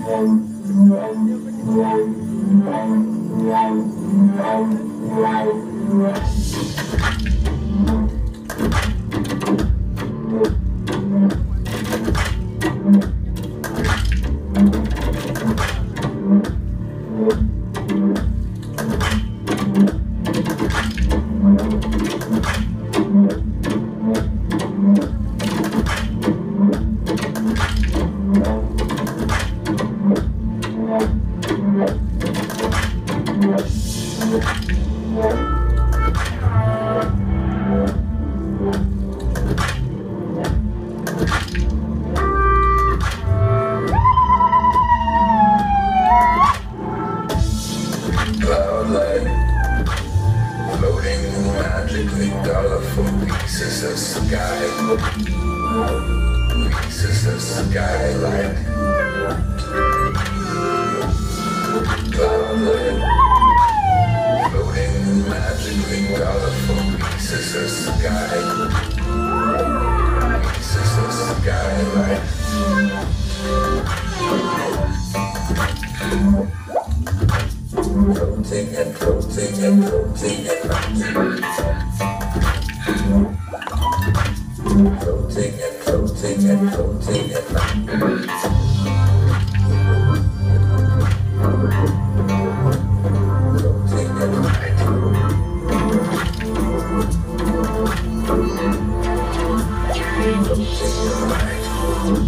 Cloudlight, floating magically colorful pieces of sky, pieces of skylight. Cloudlight, floating magically colorful pieces of sky, pieces of skylight. Floating and floating and floating and floating. Floating and floating and floating and floating. Floating and light. Floating and light.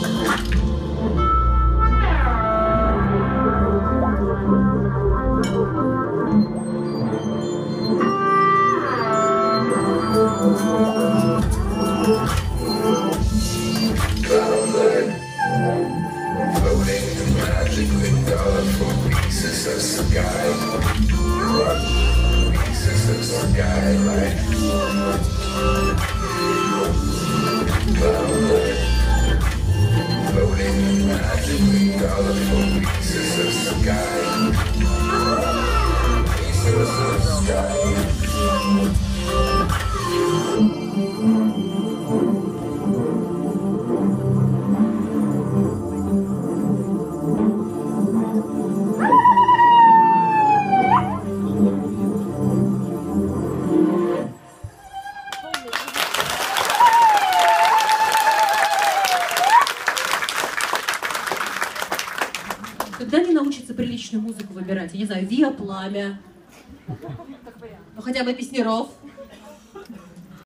Cloudlight, floating magically colorful pieces of sky, pieces of skylight. Cloudlight, floating magically colorful pieces of sky, pieces of sky. Когда они научатся приличную музыку выбирать? Я не знаю, Виа Пламя, ну хотя бы Песняров.